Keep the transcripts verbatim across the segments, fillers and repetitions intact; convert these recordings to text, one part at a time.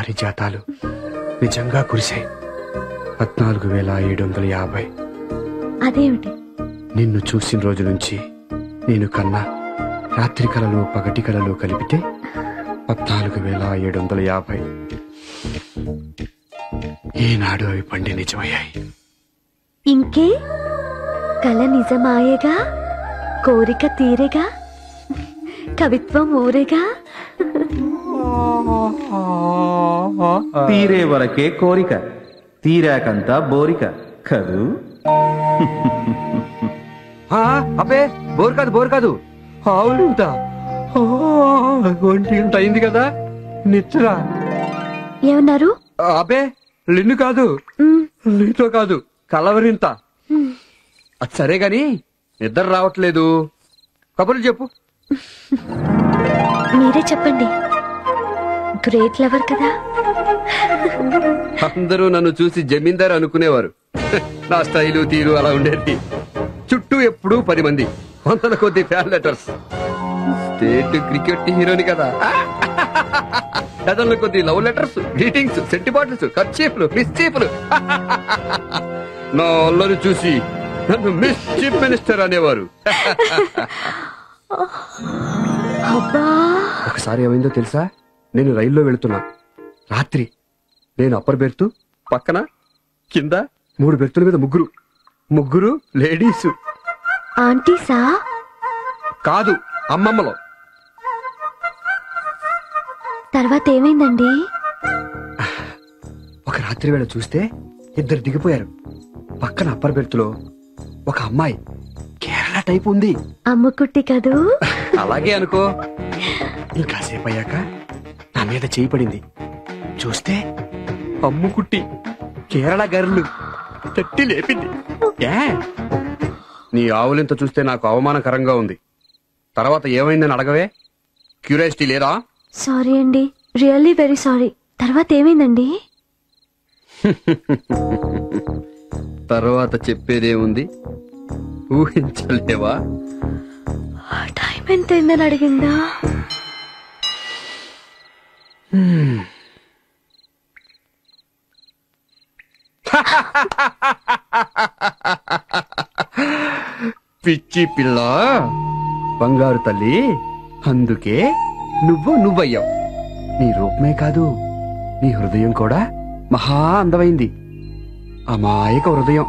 పారిజాతాలు నిజంగా కురిశాయి. పద్నాలుగు వేల ఏడు వందల యాభై. అదేమిటి? నిన్ను చూసిన రోజు నుంచి నేను కన్నా రాత్రి కళలు పగటి కళలు కలిపితే పద్నాలుగు వేల ఏడు వందల యాభై. ఈనాడు అవి పండి నిజమయ్యాయి. ఇంకే కళ నిజమాయేగా, కోరిక తీరేగా, కవిత్వం ఊరేగా. తీరే వరకే కోరిక, తీరాకంతా బోరిక కదూ. అబ్బే బోర్ కాదు బోర్ కాదు ఆవులింత ఒంటి గంట అయింది కదా నిచ్చరా. ఏమన్నారు? అబ్బే లిన్ను కాదు, నీతో కాదు, కలవరింత. అది సరే గాని నిద్ర రావట్లేదు, కబుర్లు చెప్పు. మీరే చెప్పండి, గ్రేట్ లవర్ కదా. అందరూ నన్ను చూసి జమీందారు అనుకునేవారు. నా స్టైలు తీరు అలా ఉండేది. చుట్టూ ఎప్పుడూ పది మంది, వందల కొద్ది ఫ్యాన్ లెటర్స్. స్టేట్ క్రికెట్ హీరోని కదా. డజన్ల కొద్ది love letters, greetings, scent bottles, కర్చీఫ్లు, మిస్చీఫ్లు. నా అల్లరి చూసి నన్ను మిస్ చీఫ్ మినిస్టర్ అనేవారు. ఒకసారి ఏమైందో తెలుసా? నేను రైల్లో వెళుతున్నా, రాత్రి. నేను అప్పర్ బెర్త్, పక్కన కింద మూడు బెర్తుల మీద ముగ్గురు ముగ్గురు లేడీస్. ఆంటీసా? కాదు, అమ్మమ్మలో. తర్వాత ఏమైందండి? ఒక రాత్రి వేళ చూస్తే ఇద్దరు దిగిపోయారు. పక్కన అప్పర్ బెర్త్లో ఒక అమ్మాయి కేరళ టైప్ ఉంది. అమ్ముకుట్టి కదూ. అలాగే అనుకో. ఇంకాసేపు అయ్యాక నా మీద చేయి పడింది. చూస్తే అమ్ముకుట్టి కేరళ గర్లు తట్టి లేపింది. నీ ఆవులింత చూస్తే నాకు అవమానకరంగా ఉంది. తర్వాత ఏమైందని అడగవే, క్యూరియాసిటీ లేదా? సారీ అండి, రియల్లీ వెరీ సారీ. తర్వాత ఏమైందండి? తర్వాత చెప్పేదేముంది, ఊహించలేవా? టైం ఎంతైందని అడిగిందా? పిచ్చి పిల్ల, బంగారు తల్లి, అందుకే నువ్వు నువ్వయ్యావు. నీ రూపమే కాదు, నీ హృదయం కూడా మహా అందమైంది. అమాయక హృదయం.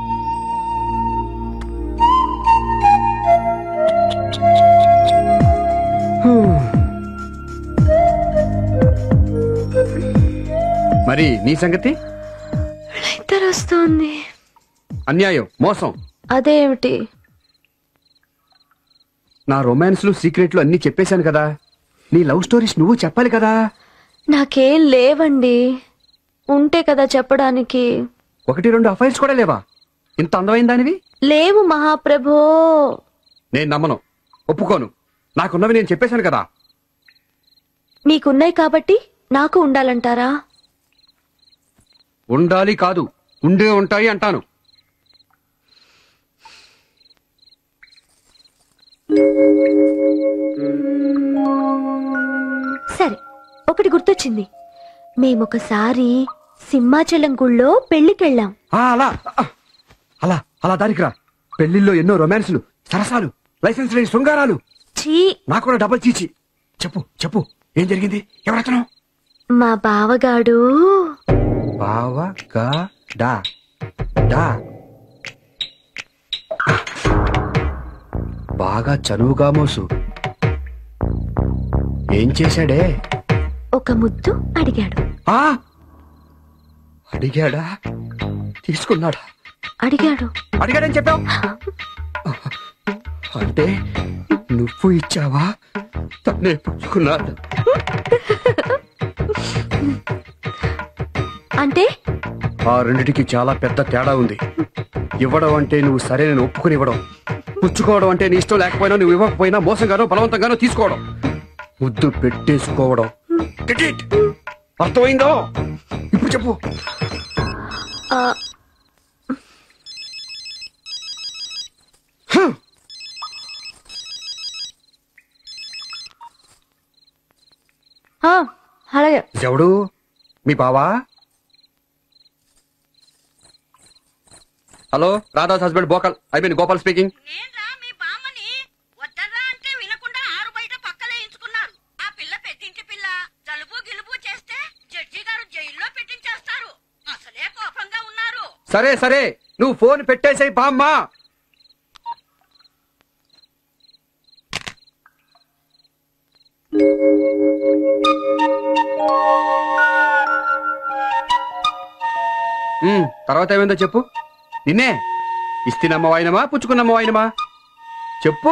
మరి నీ సంగతి? వస్తుంది. అన్యాయం, మోసం. అదేమిటి? నా రొమాన్స్లు, సీక్రెట్లు అన్ని చెప్పేశాను కదా. నీ లవ్ స్టోరీస్ నువ్వు చెప్పాలి కదా. నాకేం లేవండి, ఉంటే కదా చెప్పడానికి. ఒకటి రెండు అఫైర్స్ కూడా లేవా? ఇంత అందమైన దానివి. లేవు మహాప్రభో. నేను నమ్మను, ఒప్పుకోను. నాకున్నవి నేను చెప్పేశాను కదా. మీకున్నాయి కాబట్టి నాకు ఉండాలంటారా? ఉండాలి కాదు, ఉండే ఉంటాయి అంటాను. సరే, ఒకటి గుర్తొచ్చింది. మేమొకసారి సింహాచలం గుళ్ళో పెళ్లికెళ్ళాం. అలా అలా అలా దానికి రా. పెళ్లిల్లో ఎన్నో రొమాన్స్లు, సరసాలు, లైసెన్స్ లేని శృంగారాలు. చీ, నాకు కూడా డబల్ చీచి. చెప్పు చెప్పు, ఏం జరిగింది? ఎవరతను? మా బావగాడు. బావగాడా? డా బాగా చనువుగా మోసు. ఏం చేశాడే? ఒక ముద్దు అడిగాడు. ఆ అడిగాడా? తీసుకున్నాడా? అడిగాడు. అడిగాడని చెప్పావు అంటే నువ్వు ఇచ్చావా? తనే పుచ్చుకున్నాడు అంటే? ఆ రెండిటికి చాలా పెద్ద తేడా ఉంది. ఇవ్వడం అంటే నువ్వు సరే నేను ఒప్పుకుని ఇవ్వడం, పుచ్చుకోవడం అంటే నీ ఇష్టం లేకపోయినా నువ్వు ఇవ్వకపోయినా మోసంగానో బలవంతంగానో తీసుకోవడం, ముద్దు పెట్టేసుకోవడం. అర్థమైందో? ఇప్పుడు చెప్పు. అలాగే. ఎవడు? మీ బావా? హలో, రాధాస్ హస్బెండ్ బోకల్. I mean Gopal speaking. నేన్రా మీ బామ్మని. వద్దర్రా అంటే వినకుండా ఆరు బయట పక్కలేయించుకున్నారు. ఆ పిల్ల పెద్దింటి పిల్ల జలుబు గిలుబు చేస్తే జడ్జి గారు జైల్లో పెట్టించేస్తారు. అసలే కోపంగా ఉన్నారు. సరే సరే, నువ్వు ఫోన్ పెట్టేసాయి బామ్మా. ఉమ్, తర్వాత ఏమైందో చెప్పు. నిన్నే ఇస్తినమ్మ వాయినమా పుచ్చుకున్నమ్మ వాయినమా చెప్పు.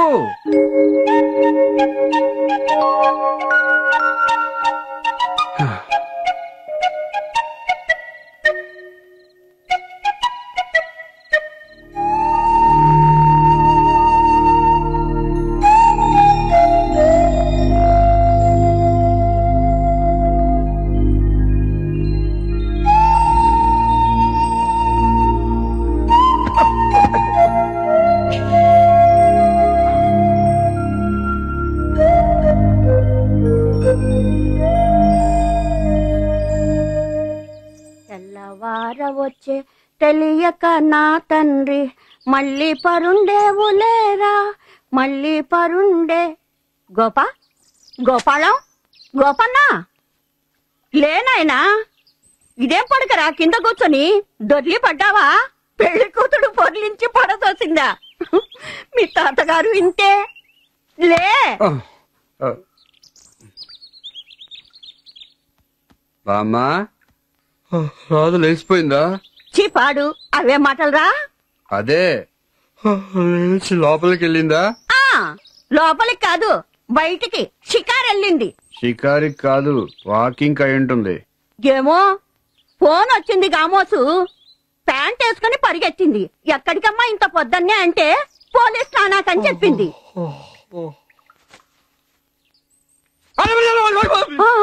తెల్లవారవచ్చే తెలియక నా తండ్రి మళ్ళీ పరుండేవులేరా మళ్ళీ పరుండే. గోపా గోపాలం గోపన్నా లేనాయనా, ఇదేం పడకరా కింద కూర్చొని దొర్లి పడ్డావా? పెళ్లి కూతుడు పొర్లించి పడదోసిందా? మీ తాతగారు ఇంతే. లే బామ్మా, రాదు లేచిపోయిందా? చీపాడు అవే మాటలరా. అదే లేచి లోపలికి వెళ్ళిందా? ఆ లోపలికి కాదు బయటికి షికారు వెళ్ళింది. షికారి కాదు, వాకింగ్ అయి ఉంటుంది. ఏమో ఫోన్ వచ్చింది గామోసు, ప్యాంట్ వేసుకుని పరిగెత్తింది. ఎక్కడికమ్మా ఇంత పొద్దున్నే అంటే పోలీస్ స్నానాకని చెప్పింది. ఆ,